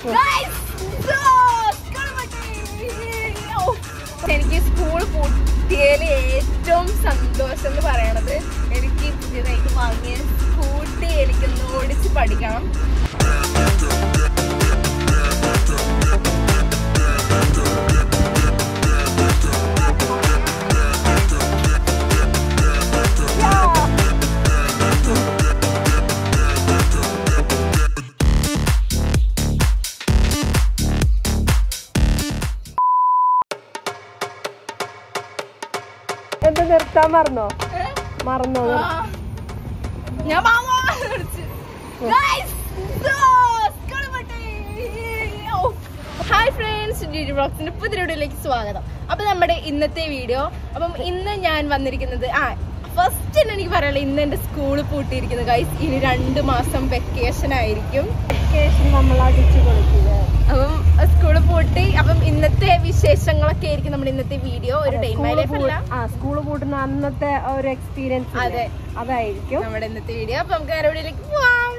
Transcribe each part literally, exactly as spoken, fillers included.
എനിക്ക് സ്കൂൾ പൂട്ടിയതിൽ ഏറ്റവും സന്തോഷം എന്ന് പറയണത് എനിക്ക് പുതിയതായിട്ട് വാങ്ങിയ സ്കൂട്ടി എനിക്കൊന്ന് ഓടിച്ച് പഠിക്കണം. എന്താ നിർത്താൻ മറന്നോ മറന്നോ ഞാൻ ഹായ് ഫ്രണ്ട്സ്, ജിജി വ്ളോഗ്സിന്റെ പുതിയ വീഡിയോയിലേക്ക് സ്വാഗതം. അപ്പൊ നമ്മുടെ ഇന്നത്തെ വീഡിയോ, അപ്പം ഇന്ന് ഞാൻ വന്നിരിക്കുന്നത് ആ ഫസ്റ്റ് തന്നെ എനിക്ക് പറയാനുള്ള ഇന്ന് എന്റെ സ്കൂള് പൂട്ടിയിരിക്കുന്നത് ഗൈസ്. ഇനി രണ്ട് മാസം വെക്കേഷൻ ആയിരിക്കും. വെക്കേഷൻ നമ്മൾ അടിച്ചു പൊളിക്കുക. അപ്പം സ്കൂള് പൂട്ടി. അപ്പം ഇന്നത്തെ വിശേഷങ്ങളൊക്കെ ആയിരിക്കും നമ്മുടെ ഇന്നത്തെ വീഡിയോ. ഒരു ഡേ ഇൻ മൈ ലൈഫ് അല്ല, സ്കൂള് പൂട്ടുന്ന അന്നത്തെ ഒരു എക്സ്പീരിയൻസ് അതെ അതായിരിക്കും നമ്മുടെ ഇന്നത്തെ വീഡിയോ. അപ്പൊ നമുക്ക് വേറെ വീഡിയോയിലേക്ക് പോവാം.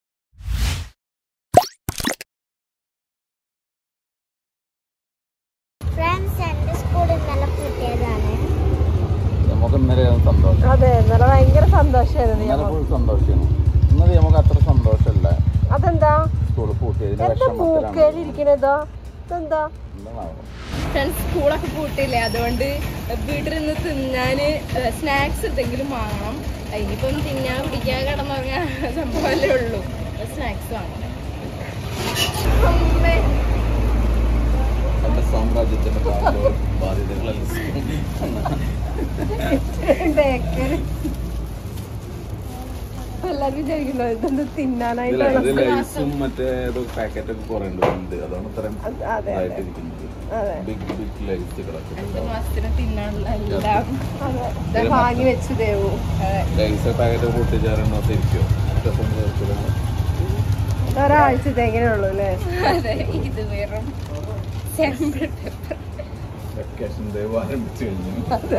അതെ, ഇന്നലെ ഭയങ്കര സന്തോഷമായിരുന്നു. ഇന്നത് നമുക്ക് അത്ര സന്തോഷമല്ല. അതെന്താ സ്കൂള് പൂക്കയിലിരിക്കണതോ? ഇതെന്താ ഫ്രണ്ട്സ്, സ്കൂളൊക്കെ പൂട്ടില്ലേ, അതുകൊണ്ട് വീട്ടിൽ നിന്ന് തിന്നാന് സ്നാക്സ് എന്തെങ്കിലും വാങ്ങണം. ഇനിയിപ്പം തിന്നാൻ പിടിക്കാൻ കിടന്നുറങ്ങാൻ സംഭവമല്ലേ ഉള്ളൂ. സ്നാക്സ് വാങ്ങണം. സാമ്രാജ്യത്തിന്റെ എല്ലാരും വിചാരിക്കുന്നു ഇതൊന്ന് തിന്നാനായിട്ട്. മറ്റേ പാക്കറ്റൊക്കെ കുറെ ഉണ്ട്, അതാണ് ഇത്രയും ബിഗ് ബിഗ് ലൈസ് രണ്ട് മാസത്തിന് തിന്നാനുള്ള എല്ലാം വാങ്ങി വെച്ചു ദേവു. ലൈസ് പാക്കറ്റ് പൊട്ടിച്ചാറുണ്ടോ തിരിക്കോ? ഒരാഴ്ചത്തെ ഉള്ളൂ അല്ലേ? അതെ, ഇത് വെറും വെക്കേഷൻ ദൈവം ആരംഭിച്ചു കഴിഞ്ഞു.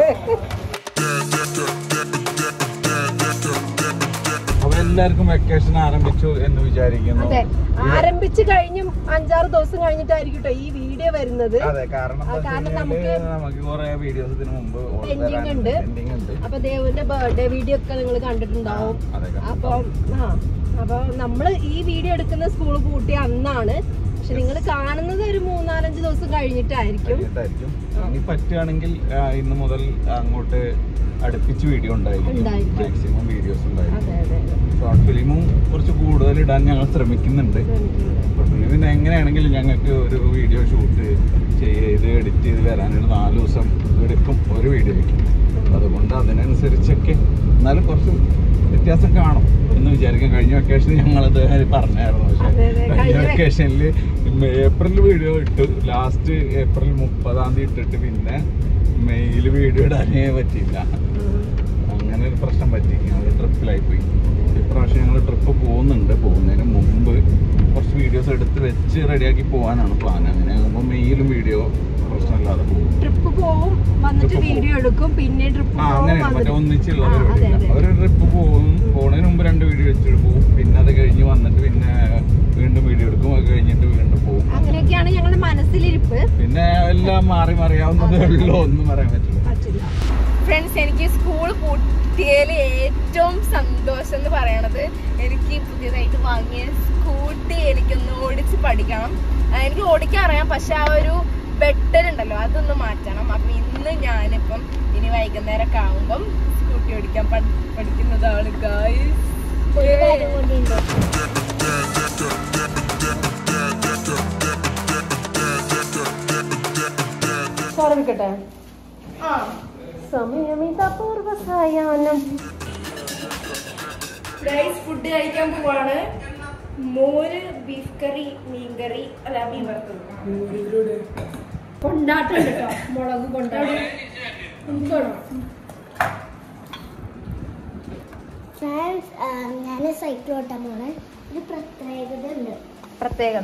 അപ്പൊ എല്ലാവർക്കും വെക്കേഷൻ ആരംഭിച്ചു എന്ന് വിചാരിക്കുന്നു. അതെ, ആരംഭിച്ചു കഴിഞ്ഞും അഞ്ചാറ് ദിവസം കഴിഞ്ഞിട്ടായിരിക്കും കേട്ടോ ഈ വീഡിയോ വരുന്നത്. അതെ, കാരണം നമുക്ക് നമുക്ക് കുറെ വീഡിയോസ് ഇതിനു മുമ്പ് പെൻഡിങ് ഉണ്ട്. അപ്പൊ ദേവുവിന്റെ ബർത്ത്ഡേ വീഡിയോ ഒക്കെ നിങ്ങൾ കണ്ടിട്ടുണ്ടാവും. അപ്പൊ ആ അപ്പൊ നമ്മള് ഈ വീഡിയോ എടുക്കുന്ന സ്കൂൾ പൂട്ടിയ അന്നാണ്. പക്ഷെ നിങ്ങൾ കാണുന്നത് ഒരു മൂന്നാലഞ്ച് ദിവസം കഴിഞ്ഞിട്ടായിരിക്കും. ഇനി പറ്റുകയാണെങ്കിൽ ഇന്ന് മുതൽ അങ്ങോട്ട് അടുപ്പിച്ച് വീഡിയോ ഉണ്ടായിരിക്കും. മാക്സിമം വീഡിയോസ് ഉണ്ടായിരിക്കും. ഷോർട്ട് ഫിലിമും കുറച്ച് കൂടുതൽ ഇടാൻ ഞങ്ങൾ ശ്രമിക്കുന്നുണ്ട്. പിന്നെ എങ്ങനെയാണെങ്കിലും ഞങ്ങൾക്ക് ഒരു വീഡിയോ ഷൂട്ട് ചെയ്ത് എഡിറ്റ് ചെയ്ത് വരാനൊരു നാല് ദിവസം എടുക്കും ഒരു വീഡിയോയ്ക്ക്. അതുകൊണ്ട് അതിനനുസരിച്ചൊക്കെ എന്നാലും കുറച്ച് വ്യത്യാസം കാണും എന്ന് വിചാരിക്കും. കഴിഞ്ഞ വെക്കേഷനിൽ ഞങ്ങളത് പറഞ്ഞായിരുന്നു. പക്ഷെ കഴിഞ്ഞ വെക്കേഷനിൽ ഏപ്രിൽ വീഡിയോ ഇട്ടു. ലാസ്റ്റ് ഏപ്രിൽ മുപ്പതാം തീയതി ഇട്ടിട്ട് പിന്നെ മെയ്യിൽ വീഡിയോ ഇടാനേ പറ്റിയില്ല. അങ്ങനെ ഒരു പ്രശ്നം പറ്റി. ഞങ്ങൾ ട്രിപ്പിലായി പോയി. ഇപ്രാവശ്യം ഞങ്ങൾ ട്രിപ്പ് പോകുന്നുണ്ട്. പോകുന്നതിന് മുമ്പ് കുറച്ച് വീഡിയോസ് എടുത്ത് വെച്ച് റെഡിയാക്കി പോകാനാണ് പ്ലാൻ. അങ്ങനെ ആകുമ്പോൾ മെയ്യിലും വീഡിയോ പ്രശ്നമില്ലാതെ പോകും. ട്രിപ്പ് പോവും, വന്നിട്ട് വീഡിയോ എടുക്കും, പിന്നെ ട്രിപ്പ് ആ അങ്ങനെയാണ്. മറ്റേ ഒന്നിച്ചുള്ള പരിപാടിയില്ല. ഒരു ട്രിപ്പ് പോകും, പോകുന്നതിന് മുമ്പ് രണ്ട് വീഡിയോ വെച്ചിട്ട് പോകും. പിന്നെ അത് കഴിഞ്ഞ് വന്നിട്ട് പിന്നെ വീണ്ടും വീഡിയോ എടുക്കും. അത് കഴിഞ്ഞിട്ട് വീണ്ടും പോകും. അങ്ങനെയൊക്കെയാണ് ഞങ്ങളുടെ മനസ്സിലിരിപ്പ്. പിന്നെ എല്ലാം മാറി മറിയാവുന്നതേ ഉള്ളൂ, ഒന്നും പറയാൻ പറ്റില്ല. ഫ്രണ്ട്സ്, എനിക്ക് സ്കൂൾ പൂട്ടിയതിൽ ഏറ്റവും സന്തോഷം എന്ന് പറയണത് എനിക്ക് പുതിയതായിട്ട് വാങ്ങിയ സ്കൂട്ടി എനിക്കൊന്ന് ഓടിച്ച് പഠിക്കണം. എനിക്ക് ഓടിക്കാൻ അറിയാം, പക്ഷെ ആ ഒരു ബെട്ടലുണ്ടല്ലോ അതൊന്ന് മാറ്റണം. അപ്പം ഇന്ന് ഞാനിപ്പം ഇനി വൈകുന്നേരമൊക്കെ ആകുമ്പം സ്കൂട്ടി ഓടിക്കാൻ പഠിക്കുന്നതാണ് ഗായ്സ്. ഓർമ്മിക്കട്ടെ, സമയമിതപൂർവ സായാഹ്നം. ഗൈസ്, ഫുഡ് കഴിക്കാൻ പോവാണ്. മോര്, ബീഫ് കറി, മീൻ കറി, അല്ല മീൻ വറുത്തത്, കൊണ്ടാട്ടം കേട്ടോ, മുളക് കൊണ്ടാട്ടം. ഞാൻ സൈക്കിൾ ഓട്ടാൻ പോണേ. ഒരു പ്രത്യേകത ഉണ്ട്. പ്രത്യേകത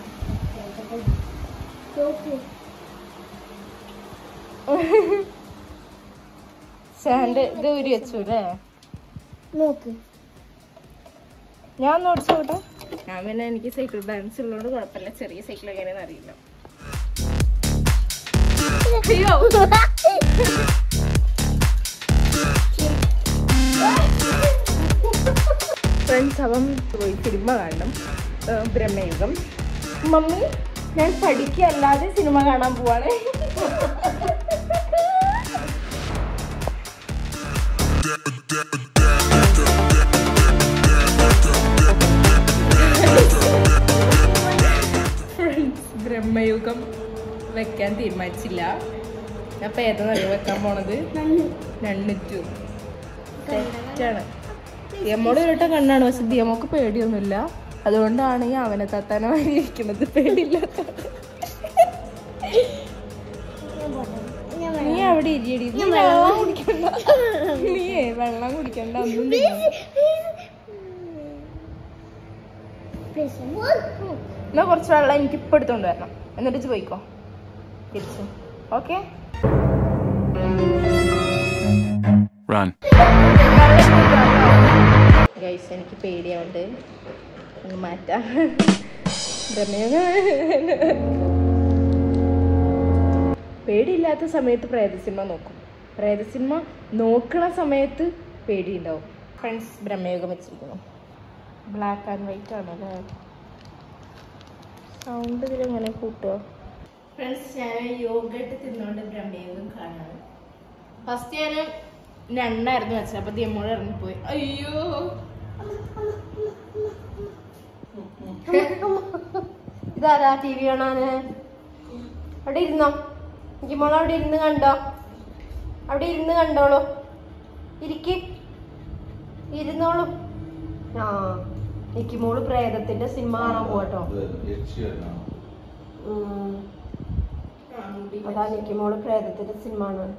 സാൻഡ് ഇത് ഊരി വെച്ചു അല്ലേ? നോക്ക്, ഞാൻ ഓടിച്ചോട്ടെ. ഞാൻ പിന്നെ എനിക്ക് സൈക്കിൾ ബാലൻസ് ഉള്ളതുകൊണ്ട് കുഴപ്പമില്ല, ചെറിയ സൈക്കിൾ എങ്ങനെയാണെന്ന് അറിയില്ല. അയ്യോ ഫ്രണ്ട്സ്, അവൻ പോയി സിനിമ കാണണം, ബ്രഹ്മയുഗം. മമ്മി ഞാൻ പഠിക്കല്ലാതെ സിനിമ കാണാൻ പോവാണ്. ബ്രഹ്മയുഗം വെക്കാൻ തീരുമാനിച്ചില്ല. അപ്പൊ ഏതാണ് വെക്കാൻ പോണത്? നണ്ണ് ടു. തെറ്റാണ്. ദിയമോട് കേട്ട കണ്ണാണ്, പക്ഷെ ദിയമോക്ക് പേടിയൊന്നുമില്ല. അതുകൊണ്ടാണ് ഈ അവനെ തത്താനമായി ഇരിക്കുന്നത്, പേടിയില്ലാത്ത. നീ അവിടെ ഇരിയടി, നീ വെള്ളം കുടിക്കണ്ട, നീയേ വെള്ളം കുടിക്കണ്ട, ഒന്നും എന്നാ കുറച്ച് വെള്ളം എനിക്ക് ഇപ്പൊ എടുത്തോണ്ട് വരണം, എന്നിട്ട് പോയിക്കോ തിരിച്ചു. ഓക്കെ ഗൈസ്, എനിക്ക് പേടിയാവുണ്ട്, ഒന്ന് മാറ്റാം. പേടിയില്ലാത്ത സമയത്ത് പ്രേത സിനിമ നോക്കും, പ്രേത സിനിമ നോക്കണ സമയത്ത് പേടിയുണ്ടാവും. ഫ്രണ്ട്സ്, ബ്രഹ്മയുഗം വെച്ചിരിക്കുന്നു. ബ്ലാക്ക് ആൻഡ് വൈറ്റ് ആണല്ലേ. സൗണ്ട് ഇതിലെങ്ങനെ കൂട്ടുക? ഫ്രണ്ട്സ്, ഞാൻ യോഗട്ട് തിന്നുകൊണ്ട് ബ്രഹ്മയുഗം കാണാണ്. ഫസ്റ്റ് ഞാൻ രണ്ടായിരുന്നു വെച്ചത്, അപ്പൊ ദിയമ്മോട് ഇറങ്ങിപ്പോയി. അയ്യോ, ഇതാരാ ടി വി കാണാന്? അവിടെ ഇരുന്നോ, എനിക്ക് മോളെ അവിടെ ഇരുന്ന് കണ്ടോ, അവിടെ ഇരുന്ന് കണ്ടോളൂ, ഇരിക്ക്, ഇരുന്നോളൂ. ആ, എനിക്ക് മോള് പ്രേതത്തിന്റെ സിനിമ കാണാൻ പോട്ടോ. അതാ എനിക്ക് മോള് പ്രേതത്തിന്റെ സിനിമ കാണാൻ.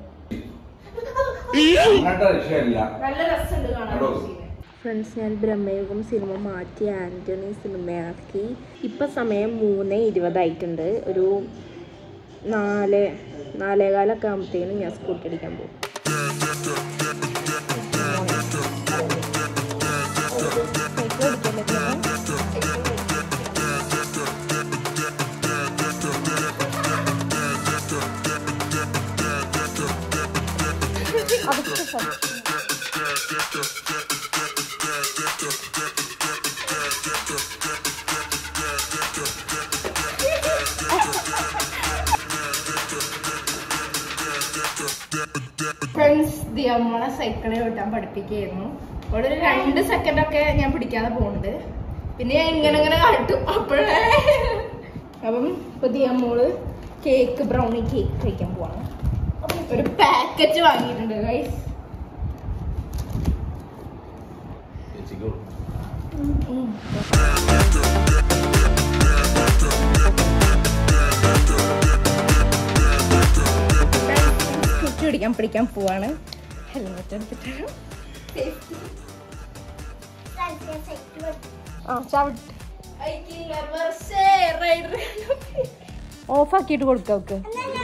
നല്ല രസമുണ്ട് കാണാൻ. ഫ്രണ്ട്സ്, ഞാൻ ബ്രഹ്മയുഗം സിനിമ മാറ്റി ആന്റണി സിനിമയാക്കി. ഇപ്പം സമയം മൂന്ന് ഇരുപതായിട്ടുണ്ട്. ഒരു നാല് നാലേകാലൊക്കെ ആകുമ്പോഴത്തേനും ഞാൻ സ്കൂട്ടി അടിക്കാൻ പോകും. ഫ്രണ്ട്സ്, ദിയമ്മളെ സൈക്കിളെ ഓട്ടാൻ പഠിപ്പിക്കുകയായിരുന്നു. അവിടെ ഒരു രണ്ട് സെക്കൻഡ് ഒക്കെ ഞാൻ പിടിക്കാതെ പോകുന്നുണ്ട്, പിന്നെ ഞാൻ ഇങ്ങനെ ഇങ്ങനെ കാട്ടും അപ്പോഴേ. അപ്പം ഇപ്പൊ ദിയമ്മോള് കേക്ക്, ബ്രൗണി കേക്ക് കഴിക്കാൻ പോവാണ്. ഒരു പാക്കറ്റ് വാങ്ങിയിട്ടുണ്ട് ഗൈസ്. സ്കൂട്ടി ഓടിക്കാൻ പഠിക്കാൻ പോവാണ്. ഹെൽമെറ്റ് എടുത്തിട്ട് ഓഫ് ആക്കിയിട്ട് കൊടുക്കാം. അവക്ക്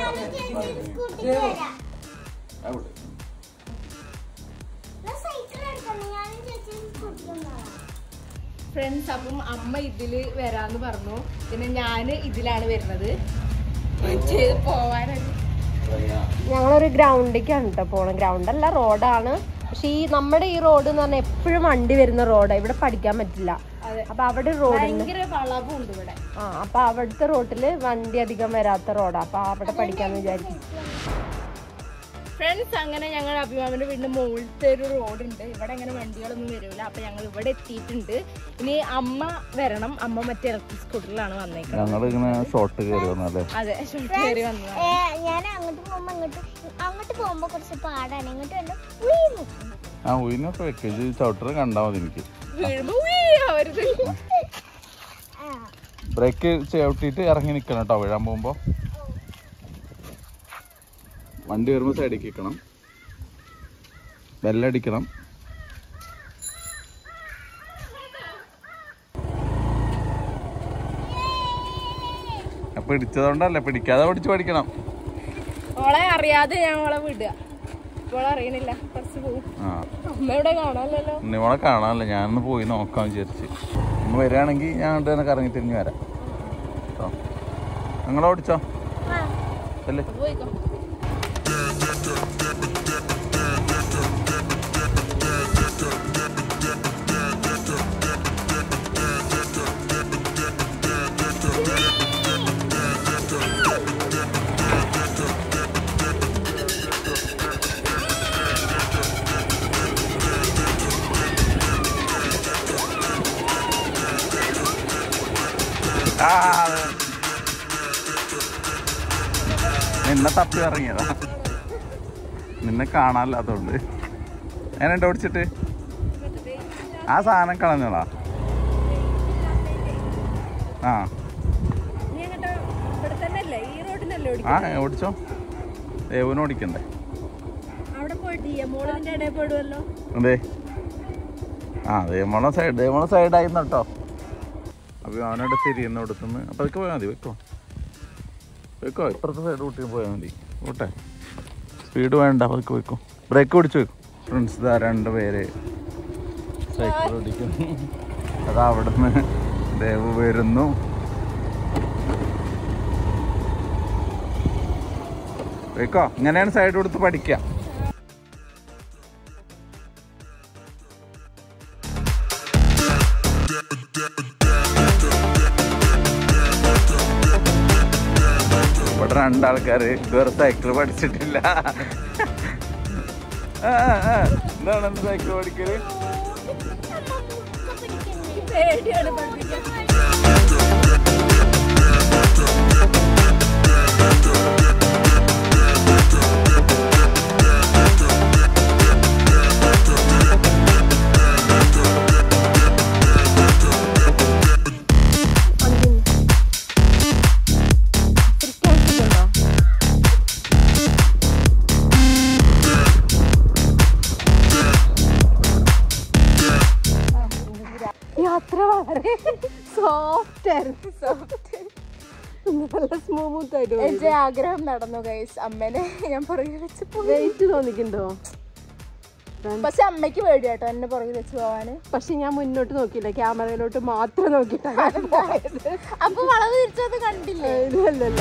ഫ്രണ്ട്സ്, അപ്പം അമ്മ ഇതില് വരാന്ന് പറഞ്ഞു, പിന്നെ ഞാന് ഇതിലാണ് വരുന്നത്. പോവാനാണ് ഞങ്ങളൊരു ഗ്രൗണ്ടിലേക്കാണ് കേട്ടോ പോണത്. ഗ്രൗണ്ട് അല്ല, റോഡാണ്. പക്ഷെ ഈ നമ്മുടെ ഈ റോഡ് എന്ന് പറഞ്ഞാൽ എപ്പോഴും വണ്ടി വരുന്ന റോഡാണ്, ഇവിടെ പഠിക്കാൻ പറ്റില്ല. അപ്പൊ അവിടെ റോഡ് ഭയങ്കര വളവുണ്ട് ഇവിടെ. ആ, അപ്പൊ അവിടുത്തെ റോഡില് വണ്ടി അധികം വരാത്ത റോഡാ, അപ്പൊ അവിടെ പഠിക്കാന്ന് വിചാരിക്കും. ഫ്രണ്ട്സ്, അങ്ങനെ ഞങ്ങൾ അഭിമാമിന്റെ വീടിന്റെ മുകളിലത്തെ ഒരു റോഡുണ്ട്, ഇവിടെ അങ്ങനെ വണ്ടികളൊന്നും വരില്ല. അപ്പൊ ഞങ്ങൾ ഇവിടെ എത്തിയിട്ടുണ്ട്. ഇനി അമ്മ വരണം. അമ്മ മറ്റേ ഇലക്ട്രിക് സ്കൂട്ടറിലാണ് വന്നേക്കുന്നത്. അതെ, ഷോർട്ട് കയറി വന്നതാണ്. ഞാൻ അങ്ങോട്ട് പോകുമ്പോ അങ്ങോട്ട് അങ്ങോട്ട് പോകുമ്പോ കുറച്ച് പാടാണ്. ഇങ്ങോട്ട് ബ്രേക്ക് ചവിട്ടിട്ട് ഇറങ്ങി നിക്കണം കേട്ടോ വീഴാൻ പോകുമ്പോ. വണ്ടി വരുമ്പോ സൈഡിൽ നിൽക്കണം, ബെല്ലടിക്കണം. പിടിച്ചതുകൊണ്ടല്ലേ, പിടിക്കാതെ പഠിച്ചു പഠിക്കണം. ഓളെ അറിയാതെ ഞാൻ ഓളെ വിടുക. ഓളെ അറിയണില്ല, കുറച്ച് പോകും. അമ്മ ഇവിടെ കാണാനല്ലോ. ഉണ്ണിമോളെ കാണാനല്ലേ, ഞാനൊന്ന് പോയി നോക്കാൻ വിചാരിച്ച്. നമ്മൾ വരികയാണെങ്കിൽ ഞാൻ അങ്ങോട്ട് തന്നെ കറങ്ങി തിരിഞ്ഞ് വരാം കേട്ടോ. നിങ്ങൾ ഓടിച്ചോ അല്ലേ? നിന്നെ തപ്പി ഇറങ്ങിയതാ, നിന്നെ കാണാനില്ലാത്തോണ്ട്. ഞാനെന്താ ഓടിച്ചിട്ട് ആ സാധനം കളഞ്ഞോളാ. ആ ആ ഓടിച്ചോ, ദേവനും ഓടിക്കണ്ടേ? അതെ ആ ദേവമോളെ സൈഡ് ദേവമോളെ സൈഡായിരുന്നു കേട്ടോ. അപ്പോൾ അവനോട് തിരിയുന്ന കൊടുത്തുനിന്ന് അപ്പോൾ അതൊക്കെ പോയാൽ മതി. വെക്കോ വെക്കോ ഇപ്പുറത്തെ സൈഡ് കൂട്ടി പോയാൽ മതി. ഓട്ടെ സ്പീഡ് വേണ്ട, അതൊക്കെ വെക്കോ. ബ്രേക്ക് പിടിച്ച് വെക്കും. ഫ്രണ്ട്സ് ഇതാ രണ്ട് പേര് സൈക്കിൾ ഓടിക്കുന്നു. അത് അവിടെ നിന്ന് ദേവ് വരുന്നു. വെക്കോ, ഇങ്ങനെയാണ് സൈഡ് കൊടുത്ത് പഠിക്കുക. ഇവിടെ രണ്ടാൾക്കാര് ഇതുവരെ സൈക്കിൾ പഠിച്ചിട്ടില്ല. എന്താണ് സൈക്കിൾ പഠിക്കല്? യാത്ര വളരെ സോഫ്റ്റ് ആയിരുന്നു. സോഫ്റ്റ് നല്ല സ്മൂത്ത് ആയിട്ട് എന്റെ ആഗ്രഹം നടന്നു ഗൈസ്. അമ്മേനെ ഞാൻ പുറകിൽ വെച്ച് വെയിറ്റ് തോന്നിക്കുന്നുണ്ടോ? പക്ഷെ അമ്മയ്ക്ക് പേടിയാട്ടോ എന്നെ പുറകിൽ വെച്ച് പോവാന്. പക്ഷെ ഞാൻ മുന്നോട്ട് നോക്കിയില്ല, ക്യാമറയിലോട്ട് മാത്രം നോക്കിയിട്ടാണ്. അപ്പൊ വളവ് തിരിച്ചത് കണ്ടില്ലേ? ഇല്ലല്ല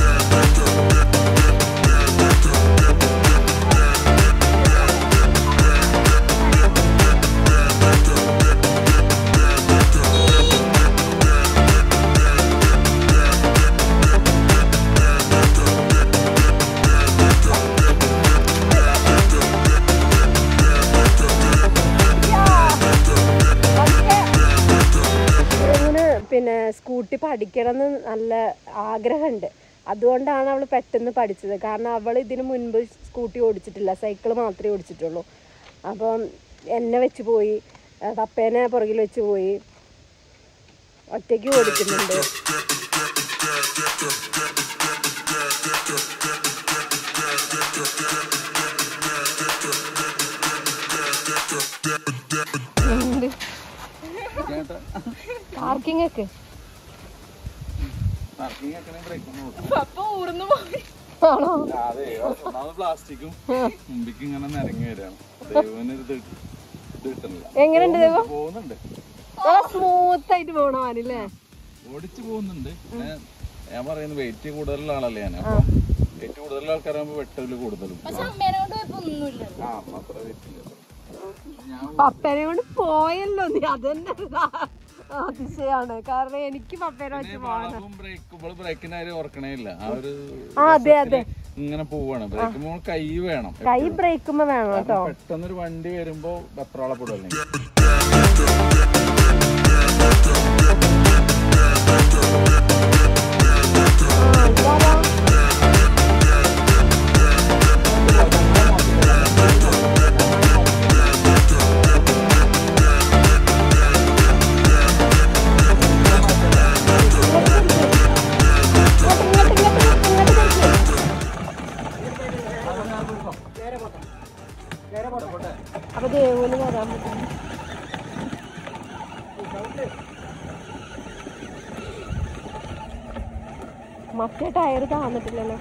പിന്നെ സ്കൂട്ടി പഠിക്കണം എന്ന് നല്ല ആഗ്രഹമുണ്ട്. അതുകൊണ്ടാണ് അവൾ പെട്ടെന്ന് പഠിച്ചത്. കാരണം അവൾ ഇതിന് മുൻപ് സ്കൂട്ടി ഓടിച്ചിട്ടില്ല, സൈക്കിൾ മാത്രമേ ഓടിച്ചിട്ടുള്ളൂ. അപ്പം എന്നെ വെച്ച് പോയി, പപ്പേനെ പുറകിൽ വെച്ച് പോയി, ഒറ്റയ്ക്ക് ഓടിക്കുന്നുണ്ട്. പാർക്കിംഗ് ഒക്കെ പ്ലാസ്റ്റിക്കും മുമ്പിക്ക് ഇങ്ങനെ നിരങ്ങി വരാണ്. എങ്ങനെയുണ്ട് ദേവ? പോകുന്നുണ്ട്, സ്മൂത്ത് ആയിട്ട് പോണവാനല്ലേ? ഓടിച്ചു പോകുന്നുണ്ട്. ഞാൻ പറയുന്നത് വെയിറ്റ് കൂടുതലുള്ള ആളല്ലേ ഞാൻ. അപ്പൊ വെയിറ്റ് കൂടുതലുള്ള ആൾക്കാരാകുമ്പോ വെട്ടല് കൂടുതലും. ആ അത്ര വെയിറ്റില്ല. പപ്പേനെ കൊണ്ട് പോയല്ലോ നീ, അതന്നെ അതിശയാണ്. കാരണം എനിക്ക് പപ്പേനെ വെച്ച് ബ്രേക്കിന്റെ കാര്യം ഓർക്കണേ ഇല്ല. ആ ഒരു അതെ അതെ ഇങ്ങനെ പോവാണ്. ബ്രേക്കുമ്പോൾ കൈ വേണം, കൈ ബ്രേക്കുമ്പോ വേണം കേട്ടോ. പെട്ടെന്നൊരു വണ്ടി വരുമ്പോ വെപ്രാളപ്പെടുവല്ലേ. അപ്പൊ ദേവന് വരാൻ പറ്റും. മറ്റേ ടയർ താന്നിട്ടില്ലല്ലോ.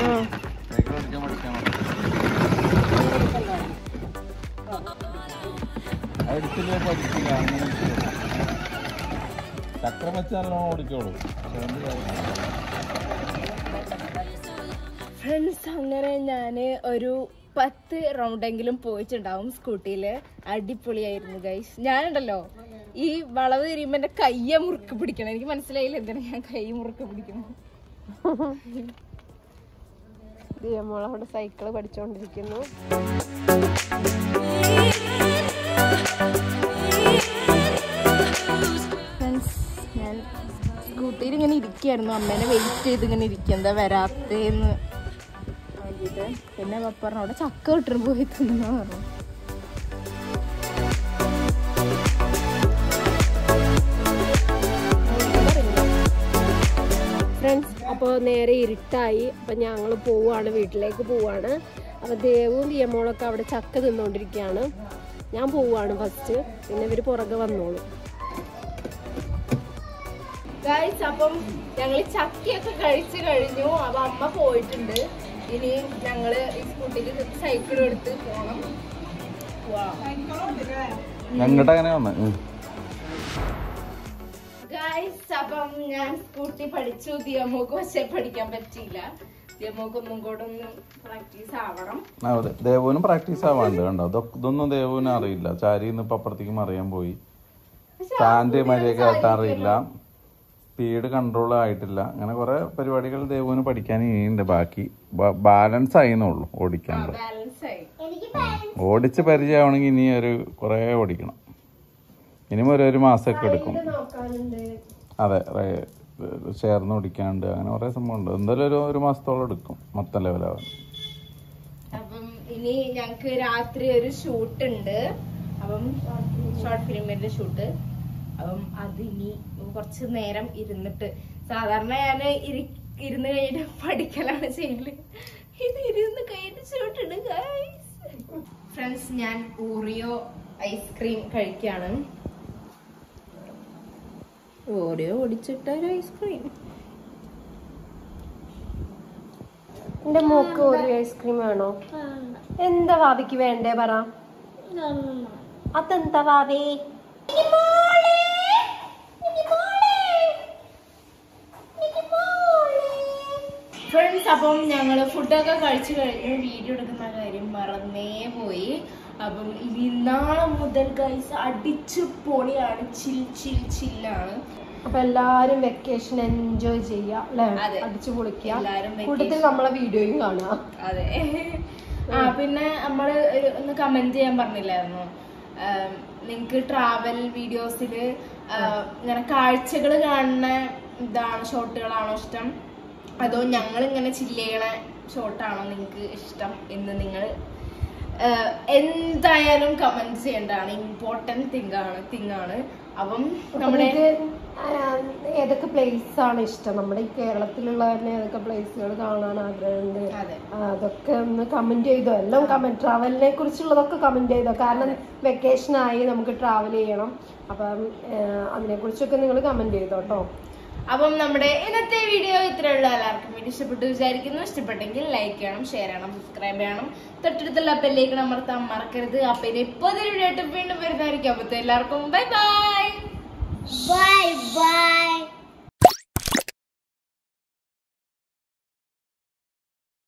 സൈക്കിൾ ഓടിക്കാൻ പഠിക്കാൻ അടുത്തില്ലേ പഠിക്കില്ല. അങ്ങനെ ചക്രം വെച്ചാലോ ഓടിക്കോളൂ. ഫ്രണ്ട്സ്, അങ്ങനെ ഞാൻ ഒരു പത്ത് റൗണ്ടെങ്കിലും പോയിട്ടുണ്ടാവും സ്കൂട്ടിയില്. അടിപൊളിയായിരുന്നു ഗൈസ്. ഞാനുണ്ടല്ലോ ഈ വളവ് തിരിയുമ്പോ എന്റെ കയ്യെ മുറുക്ക് പിടിക്കണം. എനിക്ക് മനസ്സിലായില്ല എന്തിനാ ഞാൻ കൈ മുറുക്ക് പിടിക്കണം. ദിയമോളവിടെ സൈക്കിള് പഠിച്ചോണ്ടിരിക്കുന്നു. ഫ്രണ്ട്സ്, ഞാൻ സ്കൂട്ടിയിൽ ഇങ്ങനെ ഇരിക്കുകയായിരുന്നു. അമ്മേനെ വെയിറ്റ് ചെയ്ത് ഇങ്ങനെ ഇരിക്കുക, എന്താ വരാത്തേന്ന് വേണ്ടിയിട്ട്. പിന്നെ പപ്പ പറഞ്ഞു അവിടെ ചക്ക വിട്ടിട്ട് പോയി തിന്നാ പറഞ്ഞു. ഫ്രണ്ട്സ്, അപ്പോൾ നേരെ ഇരുട്ടായി. അപ്പം ഞങ്ങൾ പോവാണ്, വീട്ടിലേക്ക് പോവാണ്. അപ്പോൾ ദേവും ദിയമോളൊക്കെ അവിടെ ചക്ക തിന്നുകൊണ്ടിരിക്കുകയാണ്. ഞാൻ പോവാണ് ഫസ്റ്റ്, പിന്നെ ഇവർ പുറകെ വന്നോളൂ. ഗൈസ്, അപ്പം ഞങ്ങൾ ചക്കയൊക്കെ കഴിച്ചു കഴിഞ്ഞു. അപ്പൊ അമ്മ പോയിട്ടുണ്ട്. ഇനി ഞങ്ങള് ഈ സ്കൂട്ടിക്ക് സൈക്കിൾ എടുത്ത് പോണം. ഞങ്ങട്ട് അങ്ങനെ വന്ന് ഗൈസ്, അപ്പം ഞാൻ സ്കൂട്ടി പഠിച്ചു. ദിയമോക്ക് പക്ഷെ പഠിക്കാൻ പറ്റിയില്ല. ദിയമോക്ക് ഒന്നും കൂടെ ഒന്ന് പ്രാക്ടീസ് ആവണം. അതെ, ദേവുവിനും പ്രാക്ടീസ് ആവാണ്ട്. കണ്ടോ, ഇതൊന്നും ദേവുവിനും അറിയില്ല. ചാരിന്ന് ഇപ്പൊ അപ്പുറത്തേക്ക് മറിയാൻ പോയി. സ്റ്റാൻഡ് മര്യാദ കേട്ടാൻ അറിയില്ല. സ്പീഡ് കൺട്രോൾ ആയിട്ടില്ല. അങ്ങനെ കുറെ പരിപാടികൾ ദേവുവിന് പഠിക്കാൻ ഇനിയുണ്ട്. ബാക്കി ബാലൻസ് ആയിന്നുള്ളൂ ഓടിക്കാനുള്ളത്. ഓടിച്ച് പരിചയമാണെങ്കിൽ ഇനി ഒരു കുറെ ഓടിക്കണം. ഇനിയും ഒരു ഒരു മാസമൊക്കെ എടുക്കും. അതെ, ചേർന്ന് ഓടിക്കാണ്ട് അങ്ങനെ കുറെ സംഭവം ഉണ്ട്. എന്തായാലും ഒരു ഒരു മാസത്തോളം എടുക്കും മൊത്തം ലെവലാവാൻ. അപ്പം ഇനി ഞങ്ങക്ക് രാത്രി ഒരു ഷൂട്ട് ഉണ്ട്. അപ്പം ഷോർട്ട് ഫിലിമിന്റെ ഷൂട്ട്. അപ്പം അതിനി കുറച്ച് നേരം ഇരുന്നിട്ട്, സാധാരണ ഞാൻ ഇരുന്ന് കഴിഞ്ഞിട്ട് പഠിക്കലാണ് ചെയ്യല്. ഇത് ഇരുന്ന് കഴിഞ്ഞിട്ട് ഷൂട്ടുണ്ട് ഗൈസ്. ഫ്രണ്ട്സ്, ഞാൻ ഓറിയോ ഐസ്ക്രീം കഴിക്കാണ്. ഓറിയോ ഒടിച്ചിട്ട ഒരു ഐസ്ക്രീം. എന്റെ മോക്ക് ഒരു ഐസ്ക്രീം വേണോ? എന്താ ഭാവിക്ക് വേണ്ടേ പറ. അതെന്താ ഭാവി? ഫ്രണ്ട്സ്, അപ്പം ഞങ്ങള് ഫുഡൊക്കെ കഴിച്ചു കഴിഞ്ഞു. വീഡിയോ എടുക്കുന്ന കാര്യം മറന്നേ പോയി. അപ്പം ഇന്നാളെ മുതൽ ഗൈസ് അടിച്ചു പൊളിയാണ്. ചിൽ ചിൽ ചില്ലാണ്. അപ്പൊ എല്ലാരും വെക്കേഷൻ എൻജോയ് ചെയ്യാ അല്ലെ, അതെ. അടിച്ചു പൊളിക്കുക. എല്ലാരും കൂട്ടത്തിൽ നമ്മളെ വീഡിയോയും കാണുക. അതെ. ആ പിന്നെ നമ്മള് ഒരു- ഒന്ന് കമന്റ് ചെയ്യാൻ പറഞ്ഞില്ലായിരുന്നു. നിങ്ങക്ക് ട്രാവൽ വീഡിയോസില് ഇങ്ങനെ കാഴ്ചകൾ കാണുന്ന ഇതാണ് ഷോട്ടുകളാണോ ഇഷ്ടം, അതോ ഞങ്ങൾ ഇങ്ങനെ ചില്ല് ചെയ്യണ ഷോട്ടാണോ നിങ്ങൾക്ക് ഇഷ്ടം എന്ന് നിങ്ങൾ എന്തായാലും കമന്റ് ചെയ്യേണ്ടതാണ്. ഇമ്പോർട്ടന്റ് തിങ് ആണ് തിങ് ആണ് അപ്പം നമ്മുടെ ഏതൊക്കെ പ്ലേസ് ആണ് ഇഷ്ടം, നമ്മുടെ ഈ കേരളത്തിലുള്ള തന്നെ ഏതൊക്കെ പ്ലേസുകൾ കാണാൻ ആഗ്രഹമുണ്ട്, അതൊക്കെ ഒന്ന് കമന്റ് ചെയ്തോ. എല്ലാം കമന്റ്, ട്രാവലിനെ കുറിച്ചുള്ളതൊക്കെ കമന്റ് ചെയ്തോ. കാരണം വെക്കേഷൻ ആയി, നമുക്ക് ട്രാവൽ ചെയ്യണം. അപ്പം അതിനെ കുറിച്ചൊക്കെ നിങ്ങൾ കമന്റ് ചെയ്തോ കേട്ടോ. അപ്പം നമ്മുടെ ഇന്നത്തെ വീഡിയോ ഇത്രയുള്ള എല്ലാവർക്കും വീഡിയോ ഇഷ്ടപ്പെട്ടു വിചാരിക്കുന്നു. ഇഷ്ടപ്പെട്ടെങ്കിൽ ലൈക്ക് ചെയ്യണം, ഷെയർ ചെയ്യണം, സബ്സ്ക്രൈബ് ചെയ്യണം, തൊട്ടടുത്തുള്ള ബെല്ലേക്ക് അമർത്താൻ മറക്കരുത്. അപ്പൊ ഇനി പുതിയൊരു വീഡിയോ ആയിട്ട് വീണ്ടും വരുന്നതായിരിക്കും. അപ്പത്തെ എല്ലാവർക്കും ബൈ ബൈ ബൈ ബൈ.